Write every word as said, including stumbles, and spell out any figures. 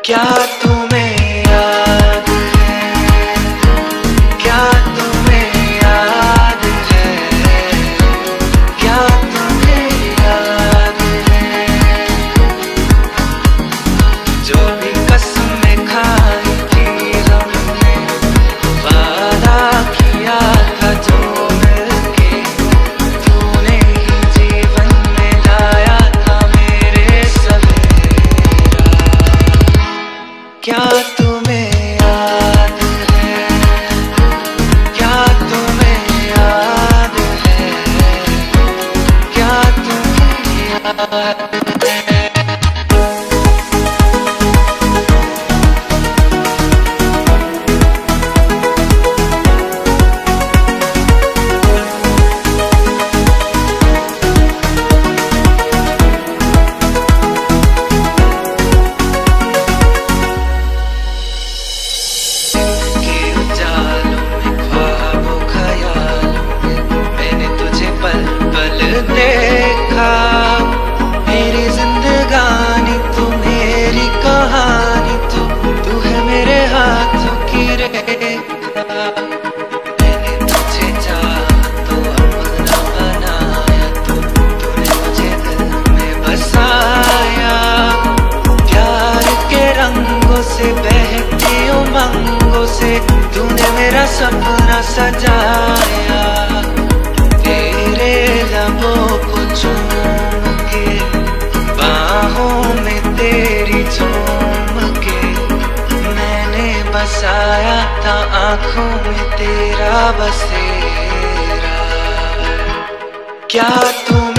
क्या तुम्हें याद है, क्या तुम्हें याद है, क्या तुम्हें याद है, जो भी कसमें खाई थी हमने, वादा किया था जो मिलके, तूने ही जीवन में लाया था मेरे सवेरा। क्या तुम्हें याद है, क्या तुम्हें याद है, क्या तुम्हें याद है। देखा मेरी जिंदगानी तू, मेरी कहानी तू, तू है मेरे हाथों की रेखा। मैंने तुझे चाहा तो अपना बनाया, तू तूने मुझे दिल में बसाया। प्यार के रंगों से बहती उमंगों से तूने मेरा सपना सजाया। लबों को चूम के, बाहों में तेरी झूम के, मैंने बसाया था आँखों में तेरा बसेरा। क्या तुम